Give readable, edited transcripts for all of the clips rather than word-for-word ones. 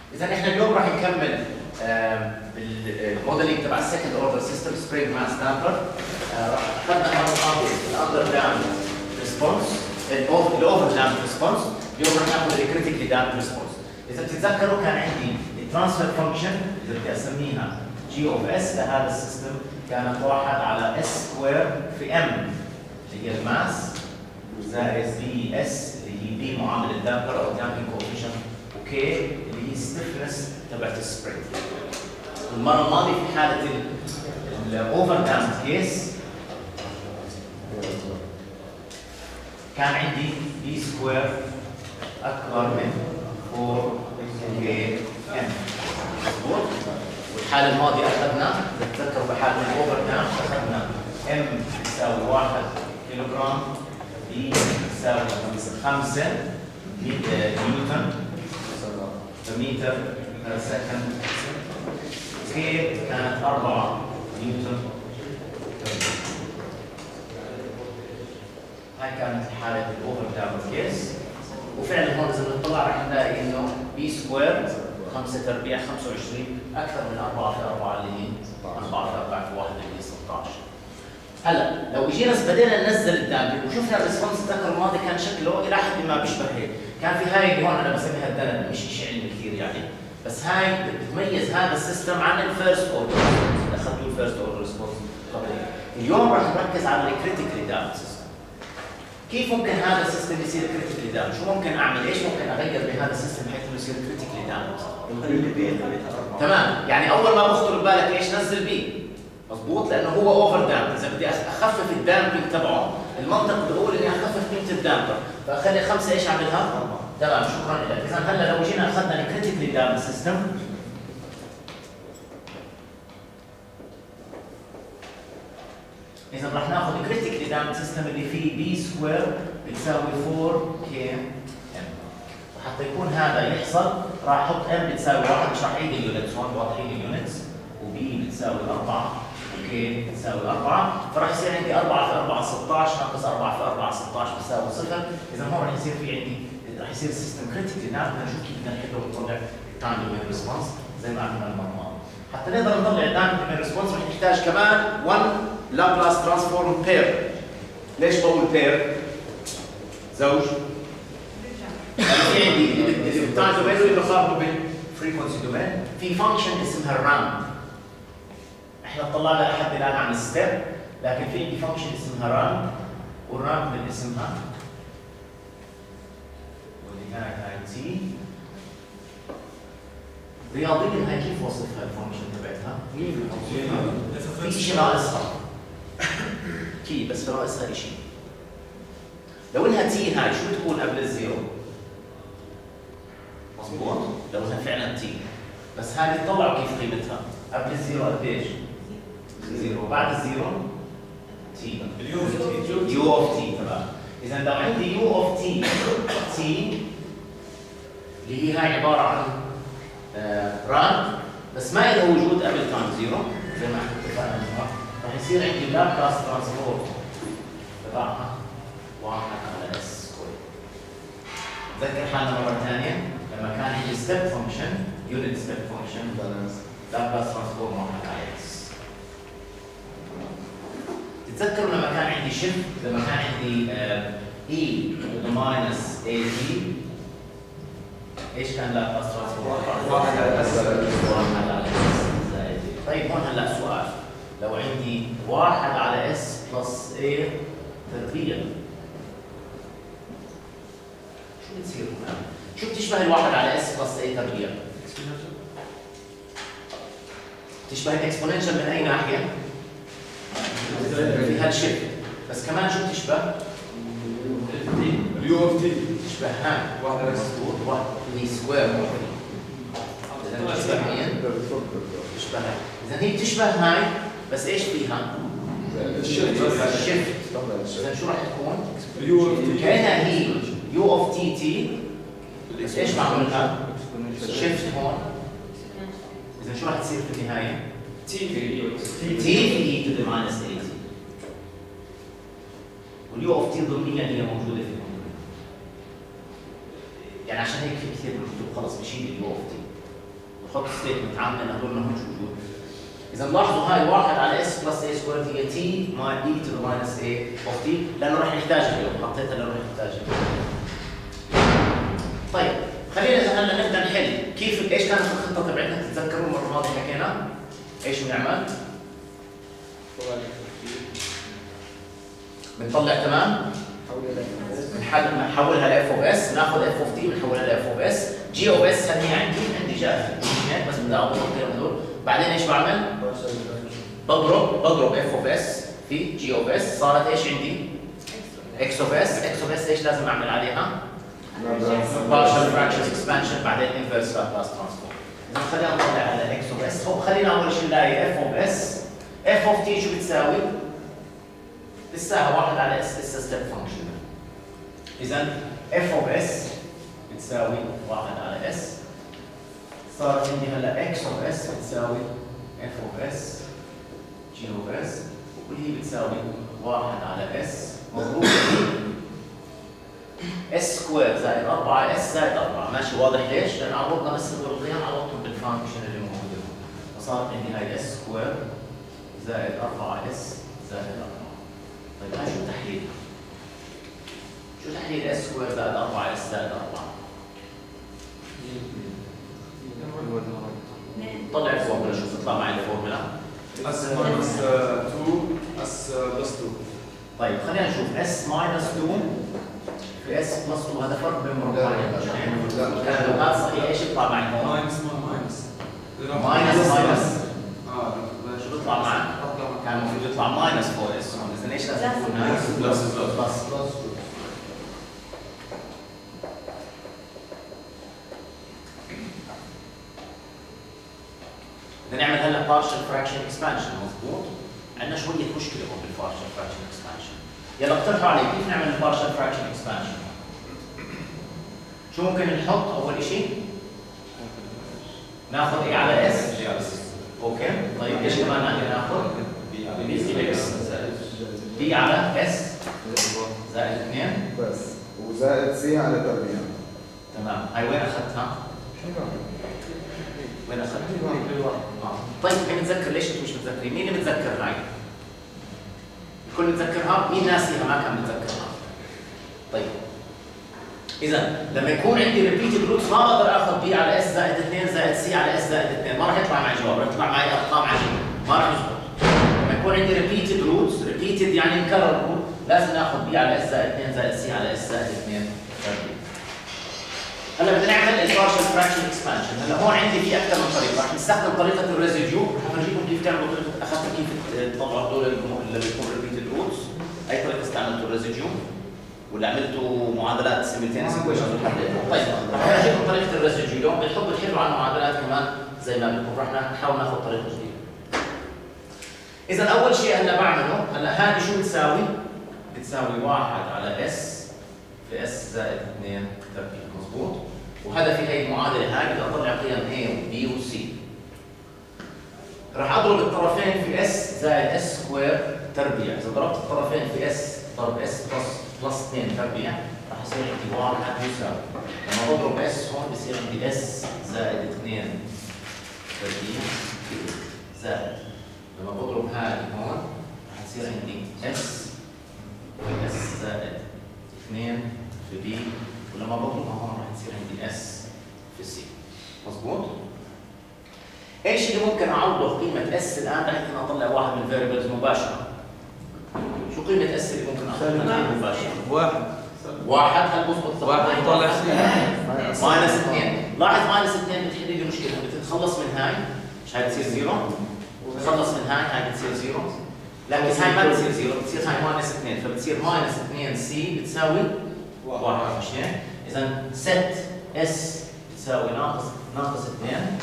اذا احنا اليوم راح نكمل بالموديلنج تبع السكند اوردر سيستم سبرينج ماس دامبر. راح اخذنا المره الماضيه الاندر دام ريسبونس، الاوفر دام ريسبونس. اليوم راح ناخذ الكريتيكلي دام ريسبونس. اذا بتتذكروا كان عندي الترانسفير فانكشن اللي بدي اسميها جي اوف اس لهذا السيستم كانت 1 على اس سكوير في ام اللي هي الماس زائد بي اس اللي هي بي معامل الدامبر او دامبنج كوفيشنت، وكي اللي هي ستيفنس تبعت السبرينج. المره الماضيه في حاله الاوفر دامد كيس كان عندي بي سكوير اكبر من 4 كي ام. مضبوط؟ والحاله الماضيه اخذنا، تتذكروا بحاله الاوفر دام اخذنا ام تساوي 1 كيلو جرام، بي تساوي 5 نيوتن متر بير سكند، كي كانت 4 نيوتن. هاي كانت حاله الاوفر دامد كيس. وفعلا هون اذا بنطلع رح نلاقي انه بي سكوير 5 تربيع 25 اكثر من 4 في 4 اللي هي 4 في 4 في 1 اللي هي 16. هلا لو اجينا بدينا ننزل الدامبنج وشفنا الريسبونس الذكر الماضي كان شكله الى حد ما بيشبه هيك، كان في هاي اللي هون انا بسميها الدنن، مش شيء علمي كثير يعني، بس هاي بتميز هذا السيستم عن الفيرست اوردر اللي اخذتوه الفيرست اوردر ريسبونس قبل هيك. اليوم راح نركز على الكريتيكلي دامب سيستم. كيف ممكن هذا السيستم يصير كريتيكلي دامب؟ شو ممكن اعمل؟ ايش ممكن اغير بهذا السيستم بحيث انه يصير كريتيكلي دامب؟ تمام، يعني اول ما بخطر ببالك ايش؟ نزل بي. مضبوط؟ لانه هو اوفر دامب، اذا بدي اخفف الدامبنج تبعه المنطق بيقول اني اخفف قيمه الدامبر، فاخلي 5 ايش اعملها؟ تمام، شكرا لك. اذا هلا لو جينا اخذنا الكريتيكلي دامب سيستم، اذا رح ناخذ الكريتيكلي دامب سيستم اللي فيه بي سكوير بتساوي 4 كي ام، وحتى يكون هذا يحصل راح احط ام بتساوي 1، مش راح اعيد اليونتس هون، واضحين اليونتس، وبي بتساوي 4 اوكي بتساوي 4، فراح يصير عندي 4 في 4 16 ناقص 4 في 4 16 بتساوي 0. اذا هون راح يصير في عندي، راح يصير السيستم كريتيكلي دامب. بدنا نشوف كيف بدنا نحله ونطلع التايم دومين ريسبونس زي ما عملنا المره الماضيه. حتى نقدر نطلع التايم دومين ريسبونس رح نحتاج كمان 1 لابلاس ترانسفورم بير. ليش بقول بير؟ زوج. في عندي التايم دومين اللي بقارنه بالفريكونسي دومين، في فانكشن اسمها الرامب. احنا طلعنا لحد الان عن الستيب، لكن في عندي فانكشن اسمها رامب، والرامب من اسمها واللي هاي تي. رياضيا هاي كيف وصفها الفانكشن تبعتها؟ في شيء ناقصها كي، بس ناقصها شيء. لو انها تي هاي شو تكون قبل الزيرو؟ مضبوط؟ لو انها فعلا تي، بس هاي طلعوا كيف قيمتها؟ قبل الزيرو قديش؟ زيرو، وبعد الزيرو تي، يو اوف تي. تمام. اذا لو عندي يو اوف تي تي اللي هي هاي عباره عن ران بس ما لها وجود قبل تايم زيرو زي ما احنا اتفقنا، راح يصير عندي لابلاس ترانسفورم تبعها 1 على اس سكوير. تذكر حالنا مره ثانيه لما كان عندي ستيب فانكشن، يونت ستيب فانكشن لابلاس ترانسفورم 1 على اس. تتذكروا لما كان عندي شيفت، لما كان عندي اي ماينس اي تي، ايش كان لابلاس ترانسفورم؟ 1 على اس. طيب هون هلا سؤال، لو عندي 1 على اس بلس اي تربيع، شو بتصير هنا؟ شو بتشبه الواحد على اس بلس اي تربيع؟ تشبه الاكسبوننشال من اي ناحيه؟ في هالشكل، بس كمان شو بتشبه؟ اليو اوف تي تشبه هاي 1 على مضبوط 1 اللي سكوير. اذا بتشبه مين؟ تشبه هاي. اذا هي بتشبه هاي بس ايش فيها؟ الشيفت. اذا شو راح تكون؟ اليو اوف تي كانها هي يو اوف تي تي، بس ايش معمول لها؟ شيفت هون. اذا شو راح تصير في النهايه؟ تي في اي تو ذا ماينس اي تي، واليو اوف تي ضمنيا هي موجوده في الكتب. يعني عشان هيك في كثير من الكتب خلص بشيل اليو اوف تي، بحط ستيتمنت عامه هدول ما همش وجود. اذا لاحظوا هاي 1 على اس بلس اي سكوير هي تي مع اي تو ذا ماينس اي اوف تي لانه راح نحتاجها اليوم، حطيتها لانه راح نحتاجها. طيب خلينا اذا هلا نبدا نحل كيف ايش كانت الخطه تبعتنا تتذكروا المره الماضيه حكينا؟ ايش بنعمل؟ بنطلع تمام؟ بنحولها لاف اوف اس، ناخذ اف اوف تي بنحولها لاف اوف اس، جي اوف اس هذه عندي جاهزه هيك بس بدي اعوض هذول، بعدين ايش بعمل؟ بضرب اف اوف اس في جي اوف اس، صارت ايش عندي؟ اكس اوف اس، اكس اوف اس ايش لازم اعمل عليها؟ partial fractions expansion بعدين inverse Laplace transform. اذا خلينا نطلع على اكس اوف اس، خلينا اول شيء نلاقي اف اوف اس، اف اوف تي شو بتساوي؟ لساها 1 على اس لسه ستيب فانكشن. اذا اف اوف اس بتساوي 1 على اس، صارت عندي هلا اكس اوف اس بتساوي اف اوف اس جي اوف اس، واللي هي بتساوي 1 على اس مضروبه اس سكوير زائد 4 اس زائد 4، ماشي واضح ليش؟ لان عوضنا بس هدول القيم عوضتهم بالفانكشن اللي موجوده، فصارت عندي هاي اس سكوير زائد 4 اس زائد 4. طيب هاي شو التحليل؟ شو تحليل اس سكوير زائد 4 اس زائد 4؟ طلع الفورمولا، شوف تطلع معي الفورمولا. اس ماينس 2 اس بلس 2. طيب خلينا نشوف اس ماينس 2 في اس بلس 2 هذا فرق بين مربعين. لو كان صحيح ايش يطلع معي هون؟ ماينس شو بيطلع معك؟ كان المفروض يطلع ماينس 4 اس هون، اذا ايش لازم يكون هاي؟ بلس. بدنا نعمل هلا partial fraction expansion مضبوط؟ عندنا شوية مشكلة هون بالpartial fraction expansion. يلا اقترحوا علي كيف نعمل البارشل fraction expansion؟ شو ممكن نحط أول شيء؟ ناخذ A على S. اوكي؟ طيب ايش كمان ناخذ؟ B على S زائد 2 بس وزائد C على تربيع. تمام، هاي وين أخذتها؟ وين أخذتها؟ طيب مين متذكر؟ ليش انتم مش متذكرين؟ مين اللي متذكر هاي؟ الكل متذكرها؟ مين ناسيها ما كان متذكرها؟ طيب إذا لما يكون عندي repeated roots ما بقدر آخذ B على S زائد 2 زائد C على S زائد 2، ما راح يطلع معي جواب، راح يطلع معي أرقام عجيبة، ما راح يزبط. لما يكون عندي repeated roots، repeated يعني مكرر root، لازم ناخذ B على S زائد 2 زائد C على S زائد 2 تربيع. هلا بدنا نعمل البارشل فراكشن اكسبانشن، هلا هون عندي في اكثر من طريقه، رح نستخدم طريقه الريزيديو، رح افرجيكم كيف تعملوا طريقه اخذتوا كيف تطلعوا هدول اللي بيكونوا ريبيتد روتس، اي طريقه استعملتوا الريزيديو ولا عملتوا معادلات سيملتينس ايكويشنز وحليتوا. طيب رح افرجيكم طريقه الريزيديو، اليوم بتحبوا تحلوا على المعادلات كمان زي ما بدكم، رح نحاول ناخذ طريقه جديده. اذا اول شيء هلا بعمله، هلا هذه شو بتساوي؟ بتساوي 1 على اس في اس زائد 2 تربيع، مضبوط؟ وهذا في هي المعادله هاي بدي اطلع قيم A و B و C. راح اضرب الطرفين في S زائد S سكوير تربيع، اذا ضربت الطرفين في S ضرب S بلس 2 تربيع راح يصير عندي 1 يساوي، لما بضرب S هون بصير عندي S زائد 2 تربيع زائد، لما بضرب هاي هون راح تصير عندي S في S زائد 2 في B، ولما بضربها هون راح تصير عندي S في C، مضبوط؟ ايش اللي ممكن اعوضه قيمة S الآن لحتى اطلع واحد من الفاريبلز مباشرة؟ شو قيمة S اللي ممكن اخذها مباشرة؟ واحد هل بظبط؟ واحد طلع C ماينس 2، لاحظ ماينس 2 بتحل لي مشكلة، بتتخلص من هاي، مش هاي بتصير زيرو؟ بتتخلص من هاي بتصير زيرو، لكن هاي ما بتصير زيرو، بتصير هاي ماينس 2، فبتصير ماينس 2 C بتساوي 1، مش هيك؟ إذا ست S بتساوي ناقص 2،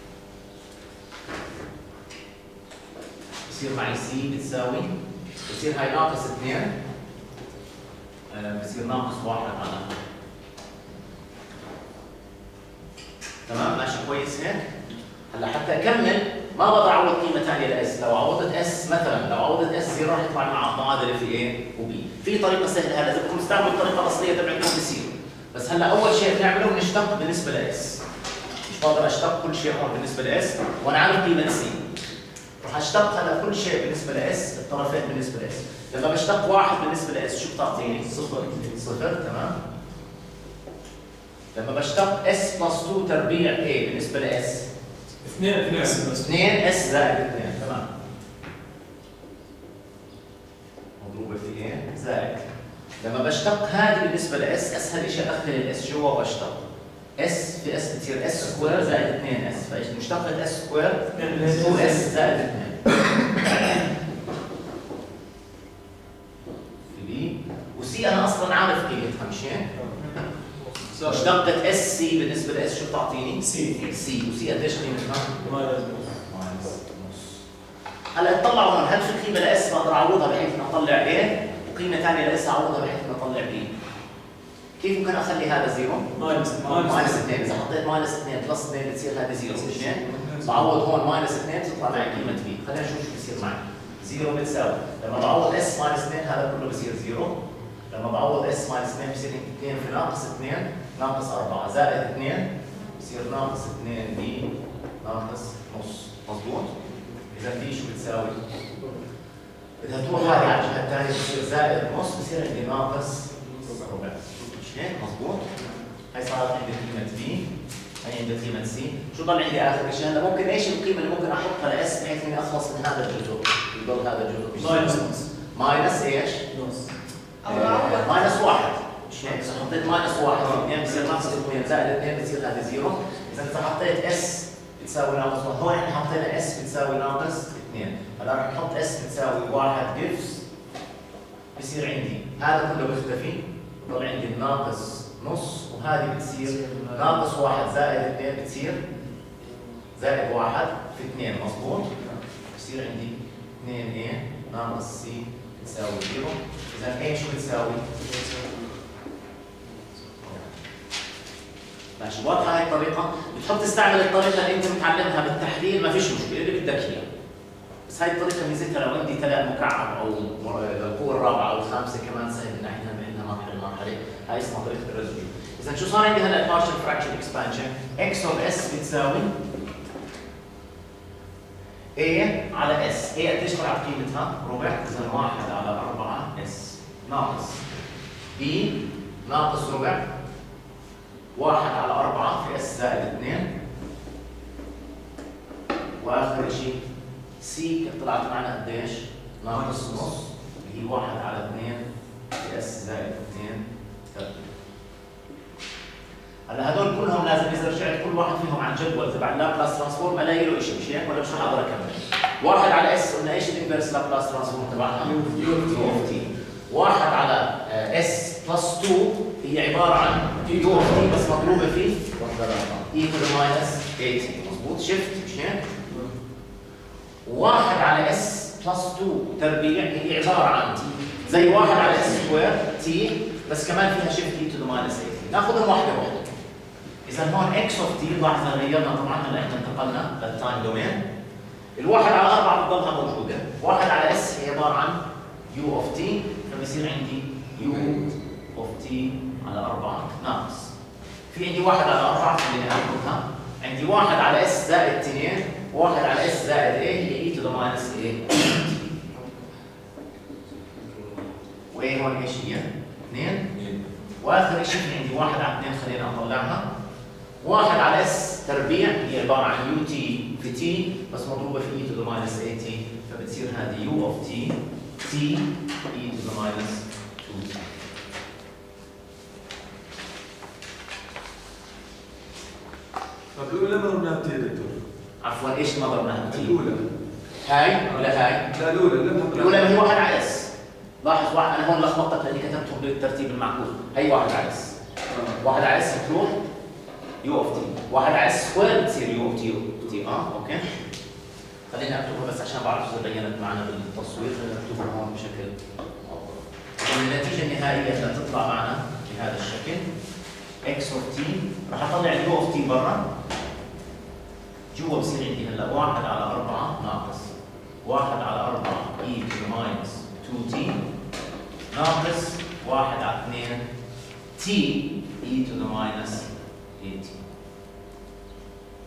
بصير معي C بتساوي، بصير هاي ناقص 2 بصير ناقص 1 على تمام، ماشي كويس هيك؟ هلا حتى أكمل ما بقدر أعوض قيمة ثانية لإس، لو عوضت إس مثلا، لو عوضت إس زيرو راح يطلع مع معادلة في A و B، في طريقة سهلة هلا إذا بدكم تستعملوا الطريقة الأصلية تبعتكم بصير، بس هلا أول شيء بنعمله بنشتق بالنسبة لإس، بقدر اشتق كل شيء هون بالنسبه لاس وانا عارف قيمه سي. راح اشتق هذا كل شيء بالنسبه لاس، الطرفين بالنسبه لاس. لما بشتق واحد بالنسبه لاس شو بتعطيني؟ صفر. تمام. لما بشتق اس بلس 2 تربيع ايه بالنسبه لاس 2 اس زائد 2. تمام. مضروبه في ايه زائد. لما بشتق هذه بالنسبه لاس اسهل شيء ادخل الاس جوا واشتق اس في اس بتصير اس سكوير زائد 2 اس، فايش مشتقة اس سكوير 2 اس زائد 2 في بي. وسي انا اصلا عارف قيمتها مش هيك؟ مشتقة اس سي بالنسبة لاس شو بتعطيني؟ سي. وسي قديش قيمتها؟ ماينس نص. هلا اطلعوا هون، هل في قيمة لاس بقدر اعوضها بحيث اني اطلع ايه؟ وقيمة ثانية لاس اعوضها بحيث اني اطلع بي. كيف ممكن اخلي هذا زيرو؟ ماينس 2. اذا حطيت ماينس 2 بلس 2 بتصير هذه زيرو مش هيك؟ بعوض هون ماينس 2 بتطلع معي قيمة بي. خلينا نشوف شو بصير معي. زيرو بتساوي لما بعوض اس ماينس 2 هذا كله بصير زيرو. لما بعوض اس ماينس 2 بصير 2 في ناقص 2 ناقص 4 زائد 2 بصير ناقص 2 بي ناقص نص. مضبوط؟ اذا بي شو بتساوي؟ اذا تروح هذه على الجهة الثانية بصير زائد نص بصير عندي ناقص ربع. هيك مضبوط؟ هي صارت عندي قيمة بي، هي عندي قيمة سي، شو ضل عندي آخر شيء؟ هلا ممكن ايش القيمة اللي ممكن احطها لاس بحيث اني اخلص من هذا الجزء؟ يضل هذا الجزء ماينس ايش؟ نص. ماينس 1 مش هيك؟ اذا حطيت ماينس 1 2 بصير ناقص 2 زائد 2 بصير هذا زيرو، اذا حطيت اس بتساوي ناقص 1، هون احنا حطينا اس بتساوي ناقص 2، هلا رح نحط اس بتساوي 1 جيفز بصير عندي هذا كله بيختفي، بضل عندي الناقص نص وهذه بتصير ناقص 1 زائد 2 بتصير زائد 1 في 2 مضبوط؟ بصير عندي 2 a ناقص c بتساوي 0، إذا a شو بتساوي؟ ماشي واضحة هاي الطريقة؟ بتحب تستعمل الطريقة اللي أنت متعلمها بالتحليل ما فيش مشكلة اللي بدك إياه. بس هاي الطريقة ميزتها لو عندي تلاء مكعب أو القوة الرابعة أو الخامسة كمان سهل إن احنا نعملها مرحلة، هاي اسمها طريقة الريزوليوشن. إذا شو صار عندي هلا partial fraction expansion x of s بتساوي a على s، a قديش طلعت قيمتها؟ ربع، إذا 1 على 4 s ناقص b ناقص ربع 1 على 4 في s زائد 2 واخر شيء سي طلعت معنا قديش؟ ناقص نص اللي هي 1 على 2 في اس زائد 2 هلا هدول كلهم لازم اذا رجعت كل واحد فيهم على الجدول تبع اللابلاس ترانسفورم الاقي له شيء مش هيك ولا مش رح اقدر اكمل؟ 1 على اس قلنا ايش الانفرس لابلاس ترانسفورم تبعها؟ يو اوف تي. 1 على اس بلس 2 هي عباره عن يو اوف تي بس مضروبه في اي تو ذا ماينس 80 مضبوط؟ شفت مش هيك؟ 1 على اس بلس 2 تربيع هي عباره عن زي 1 على اس سكوير تي بس كمان فيها شيفت اي تو ذا ماينس 80. ناخذهم واحده واحده. اذا هون اكس اوف تي لاحظنا غيرنا طبعا هلا احنا انتقلنا للتايم دومين. الواحد على 4 بتضلها موجوده، 1 على اس هي عباره عن يو اوف تي فبصير عندي يو اوف تي على 4 ناقص. في عندي 1 على 4 خليني اخذها، عندي 1 على اس زائد 2 1 على اس زائد a هي اي تو ذا ماينس a. وايه هون ايش هي؟ 2 واخر شيء عندي 1 على 2 خلينا اطلعها. 1 على اس تربيع هي عباره عن يو تي في تي بس مضروبه في اي تو ذا ماينس اي تي فبتصير هذه يو اوف تي تي اي تو ذا ماينس 2 تي. طب الاولى ما ضربناها بتي يا دكتور؟ عفوا ايش ما ضربناها بتي؟ الاولى هاي ولا هاي؟ لا الاولى هي 1 على اس. لاحظ انا هون لخبطتك لاني كتبتهم بالترتيب المعكوس، هي 1 على اس. 1 على اس بتروح يو اوف تي، 1 على اس سكوير بتصير يو اوف تي اوكي؟ خليني اكتبها بس عشان بعرف اذا بينت معنا بالتصوير، خلينا نكتبها هون بشكل افضل. النتيجه النهائيه اللي تطلع معنا بهذا الشكل اكس اوف تي راح اطلع اليو اوف تي برا، جوا بصير عندي هلا 1 على 4 ناقص 1 على 4 اي تو ذا ماينس 2 تي ناقص 1 على 2 تي اي تو ذا ماينس 80.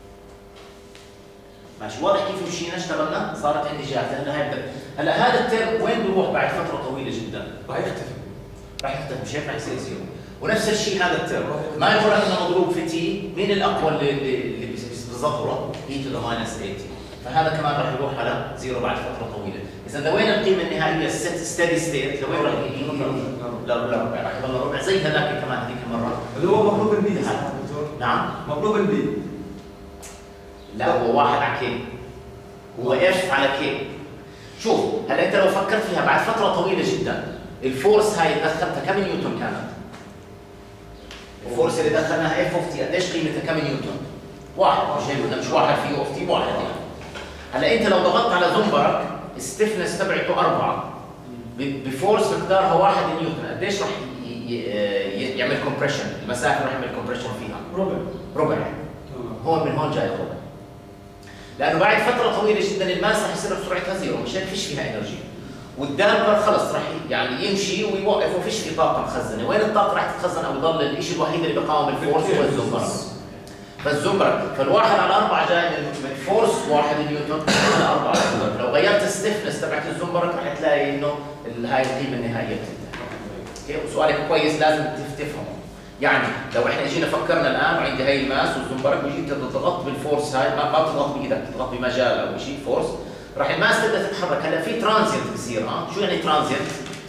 ماشي واضح كيف مشينا اشتغلنا صارت عندي جاهزه. هلا هذا الترم وين بيروح بعد فتره طويله جدا؟ راح يختفي. راح يختفي مش هيك راح يصير زيرو. ونفس الشيء هذا الترم ما يقول لك انه مضروب في تي، مين الاقوى اللي بظهره؟ اي تو ذا ماينس 80. فهذا كمان راح يروح على زيرو بعد فتره طويله. اذا لوين القيمه النهائيه ستيدي ستيت لوين راح يجي؟ لربع، راح يضل ربع زي هذاك كمان هذيك المره اللي هو مطلوب البي. نعم مطلوب البي. لا هو 1 على كي، هو اف على كي. شوف هلا انت لو فكرت فيها بعد فتره طويله جدا الفورس هاي دخلتها كم نيوتن كانت؟ الفورس اللي دخلناها اف اوف تي قديش قيمتها كم نيوتن؟ 1 مش هيك بدنا مش 1 في اوف تي 1 يعني. هلا انت لو ضغطت على زنبرك الستفنس تبعته 4 بفورس مقدارها 1 نيوتن قديش راح يعمل كومبريشن؟ المسافه راح يعمل كومبريشن فيها ربع. هون من هون جاي الربع. لانه بعد فتره طويله جدا الماس راح يصير بسرعتها زيرو مش هيك فيش فيها انرجي. والدامبر خلص راح يعني يمشي ويوقف وفيش في طاقه مخزنه، وين الطاقه راح تتخزن او يضل الشيء الوحيد اللي بيقاوم الفورس هو الزنبرك. فالزنبرك فالواحد على 4 جاي من فورس 1 نيوتن على 4 زنبرك. لو غيرت الستفنس تبعت الزنبرك راح تلاقي انه هاي القيمه النهائيه بتنتهي. وسؤالك كويس لازم تفهمه. يعني لو احنا جينا فكرنا الان وعندي هاي الماس والزنبرك وجيت تضغط بالفورس هاي ما بتضغط بايدك بتضغط بمجال او شيء فورس راح الماس تبدا تتحرك. هلا في ترانزيت بصير شو يعني ترانزيت؟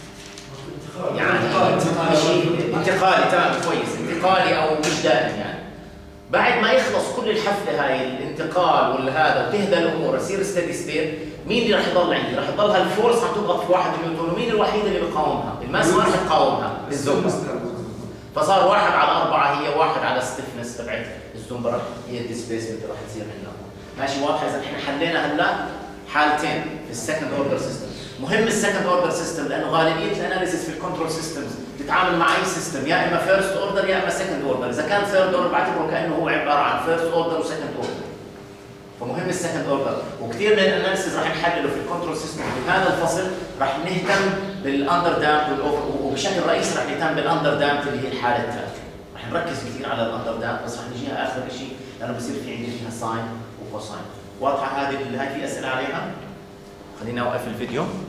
يعني شيء انتقالي. تمام كويس انتقالي او مش دائم يعني. بعد ما يخلص كل الحفله هاي الانتقال والهذا وتهدى الامور يصير ستيدي ستيت، مين اللي راح يضل عندي؟ راح يضلها الفورس حتضغط في 1 نيوتن ومين الوحيد اللي بيقاومها؟ الماس ما راح تقاومها الزنبرك. فصار 1 على 4 هي 1 على ستفنس تبعت الزنبرك هي الديسبيسمنت اللي راح تصير عندنا. ماشي واضحه؟ اذا احنا حلينا هلا حالتين في السكند اوردر سيستم. مهم السكند اوردر سيستم لانه غالبيه الاناليسيس في الكنترول سيستمز بتتعامل مع اي سيستم يا اما فيرست اوردر يا اما سكند اوردر. اذا كان ثيرد اوردر بعتبره كانه هو عباره عن فيرست اوردر وسكند اوردر. فمهم السكند اوردر. وكثير من الاناليسيس راح نحلله في الكنترول سيستم. في هذا الفصل راح نهتم بالاندر دامب وبشكل رئيسي راح نهتم بالاندر دامب اللي هي الحاله الثالثه. راح نركز كثير على الاندر دامب بس راح نجيها اخر شيء لانه بصير في عندي فيها ساين وكوساين. واضحه هذه؟ هاي في اسئله عليها؟ خلينا اوقف الفيديو.